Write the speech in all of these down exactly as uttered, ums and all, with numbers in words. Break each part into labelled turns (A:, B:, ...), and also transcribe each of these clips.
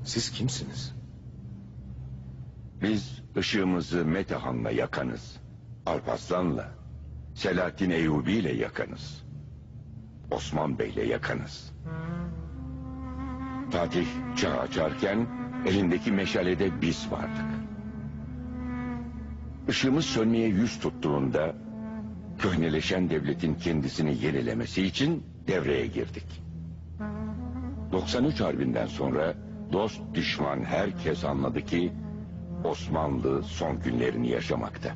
A: Siz kimsiniz?
B: Biz ışığımızı Metehan'la yakanız. Alparslan'la, Selahattin Eyyubi'yle yakanız. Osman Bey'le yakanız. Fatih çağ açarken elindeki meşalede biz vardık. Işığımız sönmeye yüz tuttuğunda köhneleşen devletin kendisini yenilemesi için devreye girdik. doksan üç Harbi'nden sonra dost düşman herkes anladı ki Osmanlı son günlerini yaşamakta.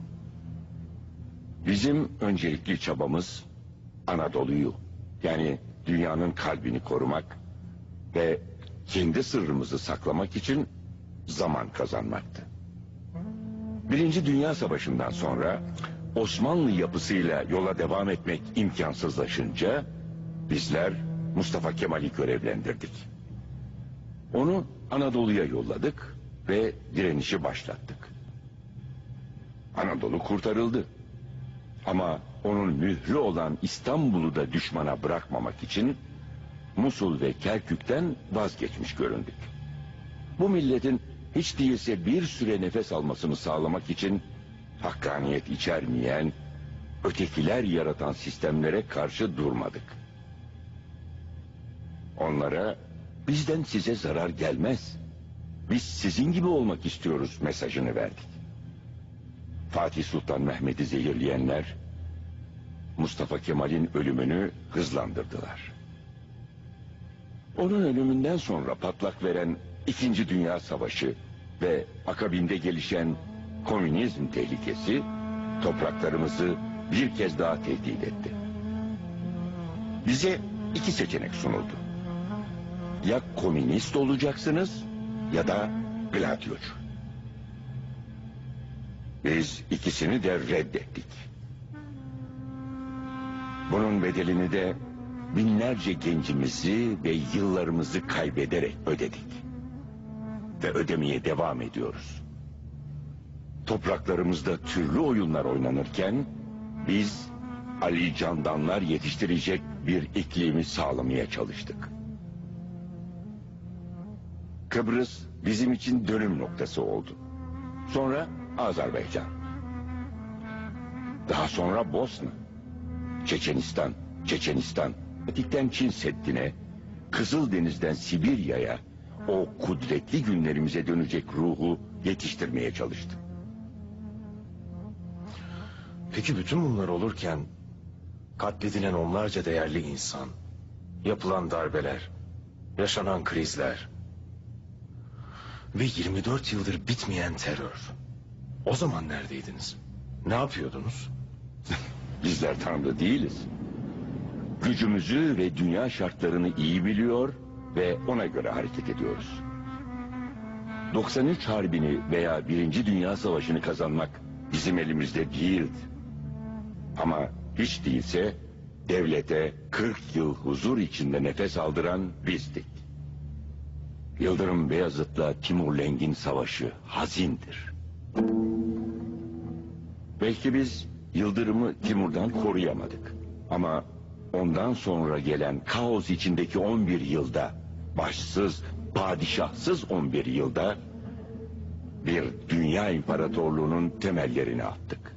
B: Bizim öncelikli çabamız Anadolu'yu, yani dünyanın kalbini korumak ve kendi sırrımızı saklamak için zaman kazanmaktı. Birinci Dünya Savaşı'ndan sonra Osmanlı yapısıyla yola devam etmek imkansızlaşınca bizler Mustafa Kemal'i görevlendirdik. Onu Anadolu'ya yolladık ve direnişi başlattık. Anadolu kurtarıldı. Ama onun mührü olan İstanbul'u da düşmana bırakmamak için Musul ve Kerkük'ten vazgeçmiş göründük. Bu milletin hiç değilse bir süre nefes almasını sağlamak için hakkaniyet içermeyen, ötekiler yaratan sistemlere karşı durmadık. Onlara bizden size zarar gelmez, biz sizin gibi olmak istiyoruz mesajını verdik. Fatih Sultan Mehmet'i zehirleyenler Mustafa Kemal'in ölümünü hızlandırdılar. Onun ölümünden sonra patlak veren İkinci Dünya Savaşı ve akabinde gelişen komünizm tehlikesi topraklarımızı bir kez daha tehdit etti. Bize iki seçenek sunuldu. Ya komünist olacaksınız ya da gladyocu. Biz ikisini de reddettik. Bunun bedelini de binlerce gencimizi ve yıllarımızı kaybederek ödedik. Ve ödemeye devam ediyoruz. Topraklarımızda türlü oyunlar oynanırken biz Ali Candanlar yetiştirecek bir iklimi sağlamaya çalıştık. Kıbrıs bizim için dönüm noktası oldu. Sonra Azerbaycan. Daha sonra Bosna, Çeçenistan, Çeçenistan, Atik'ten Çin Seddi'ne, Kızıldeniz'den Sibirya'ya o kudretli günlerimize dönecek ruhu yetiştirmeye çalıştı.
A: Peki bütün bunlar olurken katledilen onlarca değerli insan, yapılan darbeler, yaşanan krizler ve yirmi dört yıldır bitmeyen terör. O zaman neredeydiniz? Ne yapıyordunuz?
B: Bizler Tanrı değiliz. Gücümüzü ve dünya şartlarını iyi biliyor ve ona göre hareket ediyoruz. doksan üç Harbi'ni veya Birinci Dünya Savaşı'nı kazanmak bizim elimizde değildi. Ama hiç değilse devlete kırk yıl huzur içinde nefes aldıran bizdik. Yıldırım Beyazıt'la Timur Lengi'nin savaşı hazindir. Belki biz Yıldırım'ı Timur'dan koruyamadık. Ama ondan sonra gelen kaos içindeki on bir yılda, başsız, padişahsız on bir yılda bir dünya imparatorluğunun temellerini attık.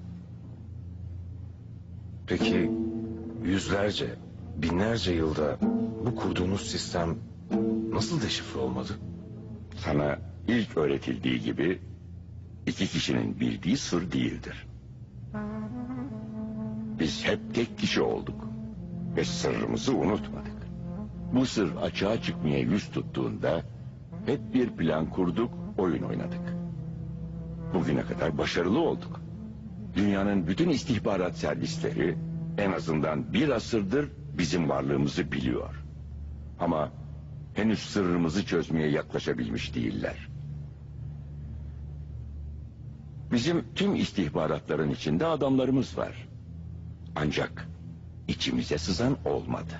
A: Peki yüzlerce, binlerce yılda bu kurduğunuz sistem nasıl deşifre olmadı?
B: Sana ilk öğretildiği gibi iki kişinin bildiği sır değildir. Biz hep tek kişi olduk ve sırrımızı unutmadık. Bu sır açığa çıkmaya yüz tuttuğunda hep bir plan kurduk, oyun oynadık. Bugüne kadar başarılı olduk. Dünyanın bütün istihbarat servisleri en azından bir asırdır bizim varlığımızı biliyor. Ama henüz sırrımızı çözmeye yaklaşabilmiş değiller. Bizim tüm istihbaratların içinde adamlarımız var. Ancak içimize sızan olmadı.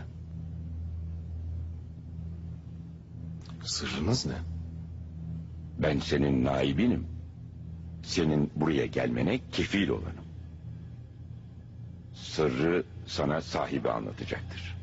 A: Sırrınız ne?
B: Ben senin naibinim. Senin buraya gelmene kefil olanım. Sırrı sana sahibi anlatacaktır.